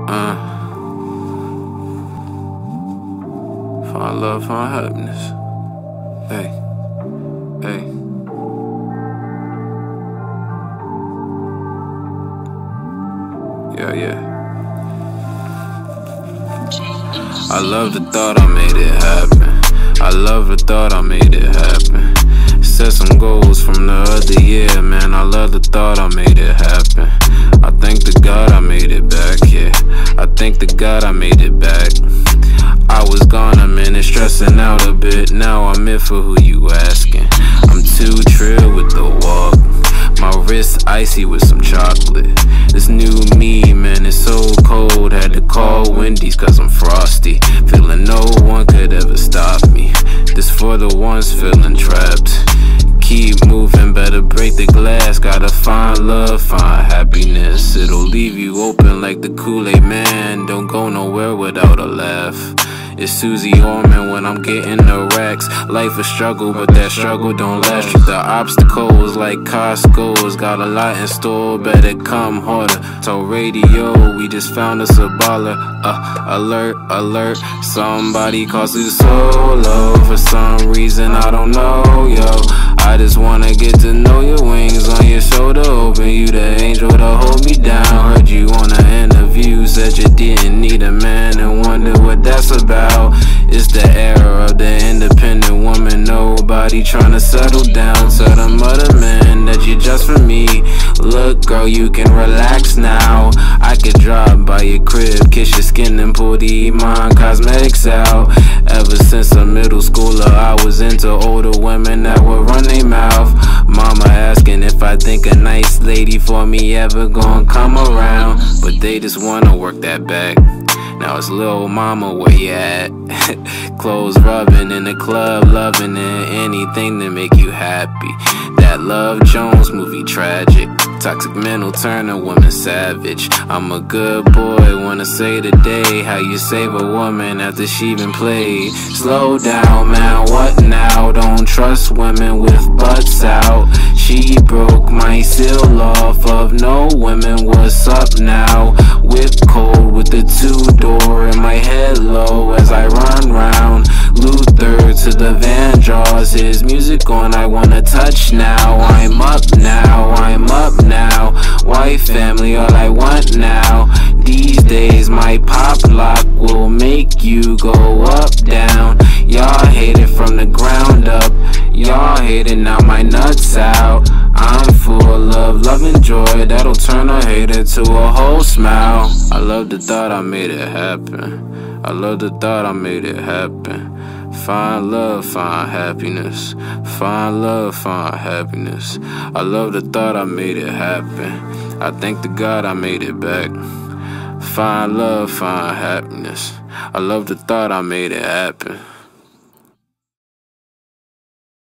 Find love, find happiness. Hey, hey. Yeah. I love the thought I made it happen. I love the thought I made it happen. Set some goals from the other year, man. I love the thought I made it happen. I thank the God I made it back, yeah. I thank the God I made it back. I was gone a minute, stressing out a bit. Now I'm in for who you asking. I'm too trill with the walk. My wrist icy with some chocolate. This new me, man, it's so cold. Had to call Wendy's cause I'm frosty. Feeling no one could ever stop me. This for the ones feeling trapped. Keep moving, better break the glass. Gotta find love, find happiness. It'll leave you open like the Kool-Aid man. Don't go nowhere without a laugh. It's Susie Orman when I'm getting the racks. Life a struggle, but that struggle don't last. Treat the obstacles like Costco's. Got a lot in store, better come harder. So radio, we just found us a baller. Alert, somebody calls it solo. For some reason, I don't know, yo. I just wanna get to know your wings on your shoulder. Open you the angel to hold me down. Heard you on an interview, said you didn't need a man, and wonder what that's about. It's the era of the independent woman. Nobody tryna settle down. Tell them other men that you're just for me. Look, girl, you can relax now. I could drop by your crib, kiss your skin and pull the Iman Cosmetics out. Ever since a middle schooler, I was into older women that would run their mouth. Mama asking if I think a nice lady for me ever gonna come around. But they just wanna work that back. Now it's little mama, where you at? Clothes rubbing in the club, loving it. Anything to make you happy. That Love Jones movie tragic. Toxic mental turn a woman savage. I'm a good boy, wanna say today how you save a woman after she been played. Slow down, man, what now? Don't trust women with butts out. She broke my seal off of no women, what's up now? Whip cold with the two-door in my head low as I run round. Luther to the Van draws his music on, I wanna touch now. I'm up now, white family all I want now. These days my pop lock will make you go up, down. Y'all hate it from the ground up. Y'all hate it, now my nuts out. I'm full of love and joy that'll turn a hater to a whole smile. I love the thought I made it happen. I love the thought I made it happen. Find love, find happiness. Find love, find happiness. I love the thought I made it happen. I thank the God I made it back. Find love, find happiness. I love the thought I made it happen.